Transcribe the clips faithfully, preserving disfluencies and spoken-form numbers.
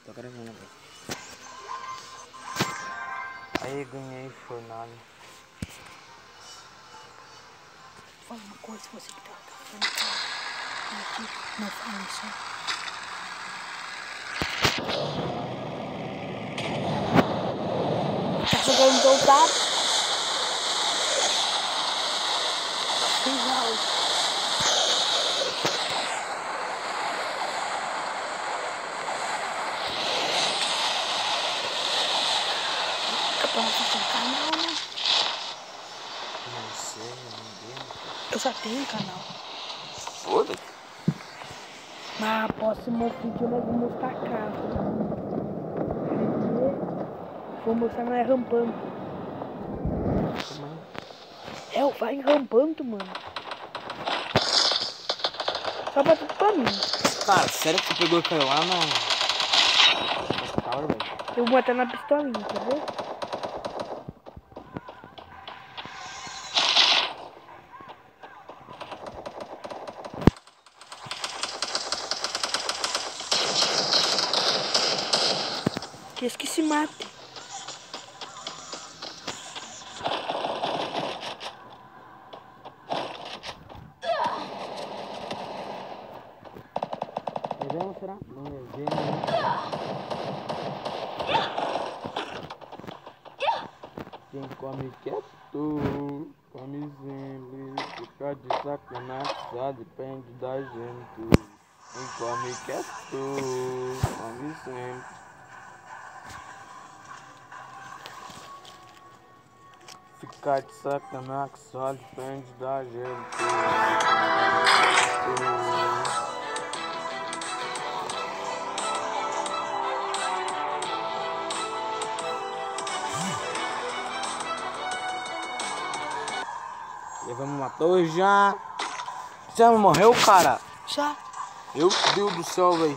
Tô gravando agora. Aí ganhei fornalha. Fala uma coisa, você que tá falando aqui, não fala isso. Tá jogando doutado? Final. Campeonato sem canal, né? Não sei, ninguém. Eu só tenho canal. Foda-se. Mas próximo vídeo nós vamos mostrar a casa. Vou mostrar nós rampando. É, vai rampando, mano. Só pra tudo pra mim. Cara, sério que você pegou e caiu lá na... Tower, velho? Eu vou botar na pistolinha, quer ver? Que esse que se mate. Pegamos, será? Não levei, né? Quem come quieto, come simples. Ficar de sacanagem só depende da gente. Quem come quieto, come sempre. Ficar de sacanagem só depende da gente. Levamos uma torre já. Já morreu, cara? Já. Meu Deus do céu, velho.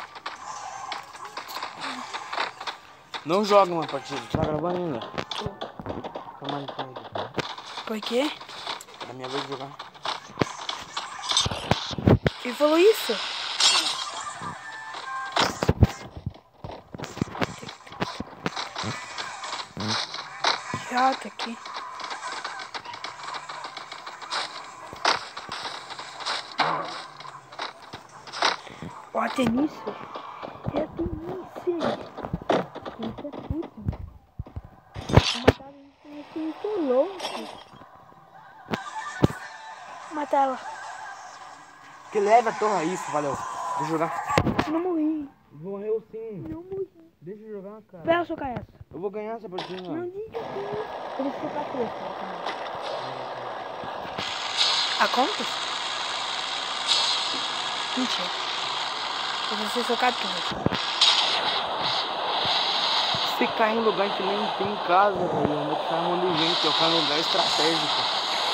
Não joga uma partida, tá gravando ainda? Calma aí, calma aí. Por quê? É minha vez de jogar. Ele falou isso? Já tá aqui. Ó, tem isso? É, tem isso. Isso é tudo. Vou matar isso muito longe. Vou matar ela. Que leve a torre, isso, valeu. Deixa eu jogar. Não morri. Morreu sim. Não morri. Deixa eu jogar, cara. Pera eu socar essa. Eu vou ganhar essa partida. Não diga que eu vou socar três. A conta? Mentira. Eu vou ser socar tudo. Ficar em lugar que nem tem casa, velho. Eu vou ficar um monte de gente. Eu quero um lugar estratégico.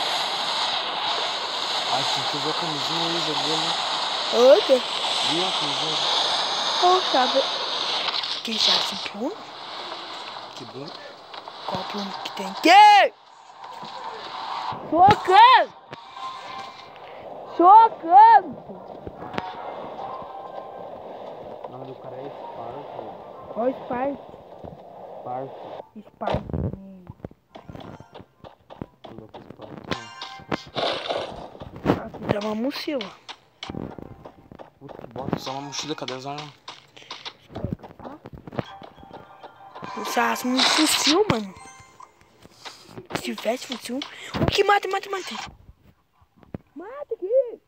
Ai, tem que ver a camisinha aí, jogou, né? Outra? Viu a camisinha? Oh, sabe? Quem sabe esse Bruno? Que bom. Qual Bruno que tem? Que? Socando! Socando! O nome do cara é Spark. Ó o Spike. Spark. Spike. Louco, Spark. Aqui tá uma mochila. Puta que bota só uma mochila, cadê as armas? Usasse um fuzil, mano. Se tivesse fuzil. O que mata, mata, mata. Mata aqui.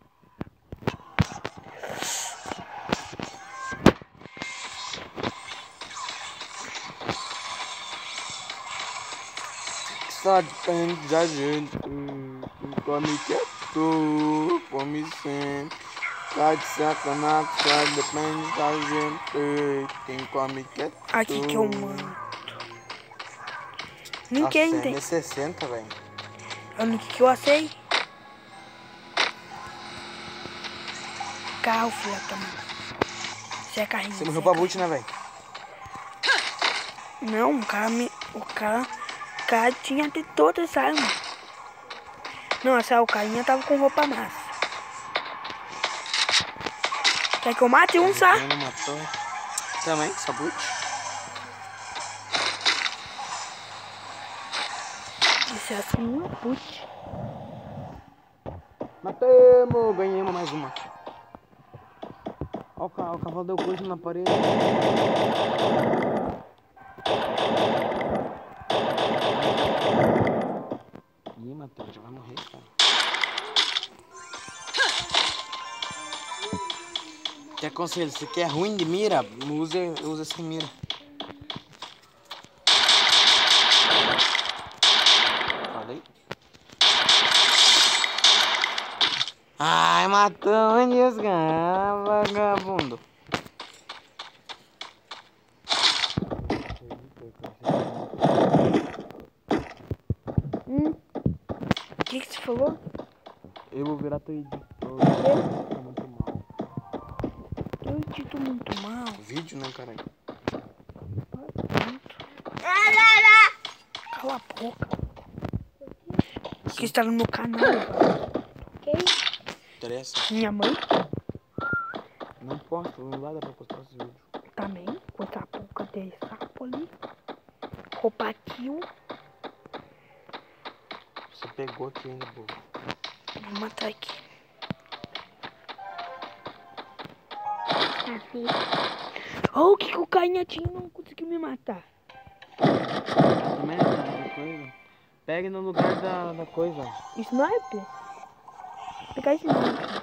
Só depende da gente. Come quieto, come sempre. Tá de sacanagem, só depende da gente. Quem come quieto. Aqui que eu mando. Nossa, Ninguém tem. é sessenta, velho. Olha o que que eu assei. Carro, filha da mãe. Isso é carrinho. Você morreu pra boot, né, velho? Não, o cara me. O cara. O cara tinha de todas as armas. Não, essa o carinha tava com roupa massa. Quer que eu mate um, só? Não matou. Também, sabute. Isso é assim, uma put. Matamos! Ganhamos mais uma. Ó, o ca- o cavalo deu coisa na parede. Ih, Matheus, já vai morrer, cara. Que aconselho, se quer ruim de mira, usa, usa sem mira. Falei? Ai, matou onde os ganham, vagabundo. Hum? O que que você falou? Eu vou virar teu editor. É? Tô muito mal. Eu edito muito mal. Vídeo, né, caralho? Cala a boca. Que está no meu canal. Ok? Interessa? Minha mãe Não importa, não vai dar pra postar esse vídeo. também. Com essa boca de sapo ali. Roupa kill. Você pegou aqui ainda, bobo. Vou matar aqui. Oh, o que, que o canhotinho não conseguiu me matar? Também é coisa. Pegue no lugar da, da coisa. Sniper? Vou pegar sniper.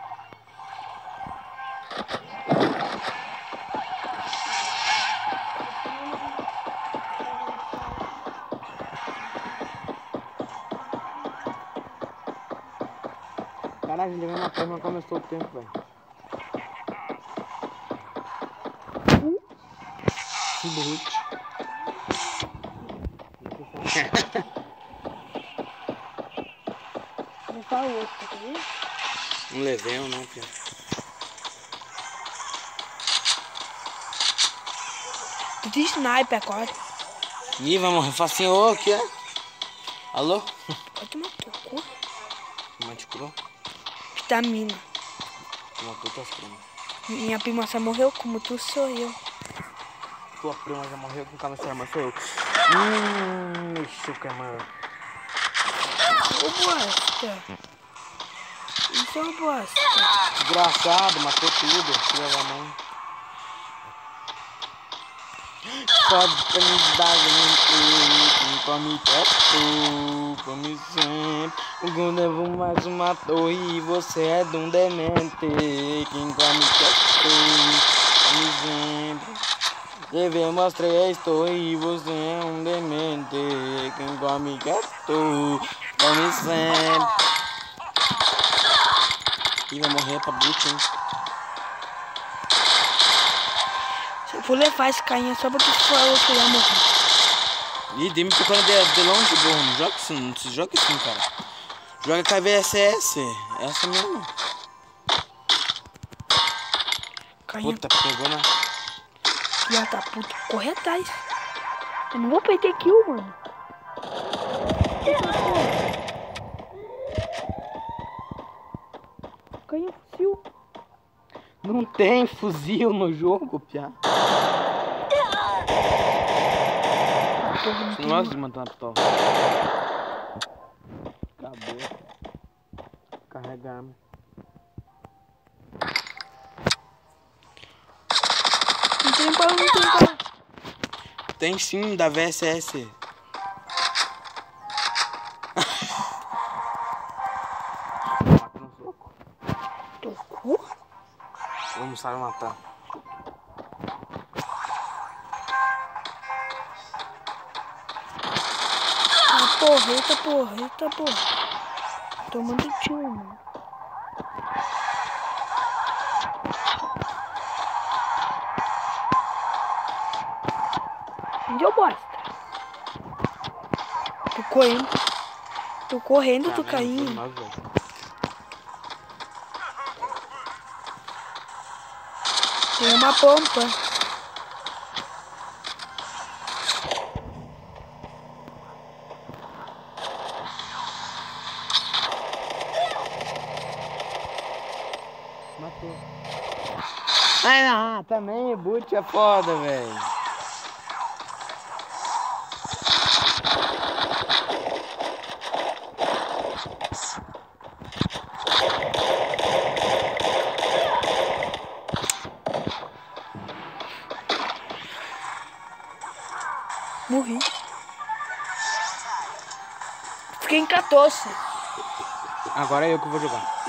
Caralho, ele vai matar, mas começou o tempo, velho. Subroot. Vou falar o outro, tá vendo? Um level, né, filho? Tu tem sniper agora. Ih, vai morrer facinho. Ô, o que é? Alô? Pode tomar pouco. Mate curou? Vitamina. Matou tuas primas. Minha prima só morreu como tu sou eu. Tua prima já morreu com câncer, irmã, sou eu. Hum, mexeu com a irmã. Ô bosta. Isso é uma bosta. Desgraçado, matou tudo. Filha da mãe. Pode pra me dar gente. Come teto, come sempre. O Gundevo mais uma torre e você é de um demente. Quem come teto, come sempre. Devemos três torres e você é um demente. Quem come quieto, come sempre. Ih, vai morrer pra boot, hein? Se eu for levar esse carinha só porque tu falou que ia morrer. Ih, dei me tocando de, de longe, burro. Não joga assim, não se joga assim, cara. Joga K V S S. Essa mesmo. Carinha, Puta, pegou na... filha da puta, corre atrás. Eu não vou perder kill, mano. Carinha fuzil. Não tem fuzil no jogo, piá. Porra, não Você tem não gosta de uma- matar uma pistola. Acabou. Carregar arma. Não tem bala, não tem bala. Tem sim, da V S S. Mata no soco. Tocou? Ou não sabe matar. Ah, porra, eita porra, eita porra. Tomando tiro, mano. Onde eu bosta? Tô correndo. Tô correndo, tô caindo. Nós, velho. Tem uma pompa. Matou. Ai, não, também boot é foda, velho. Morri. Fiquei em quatorze. Agora é eu que vou jogar.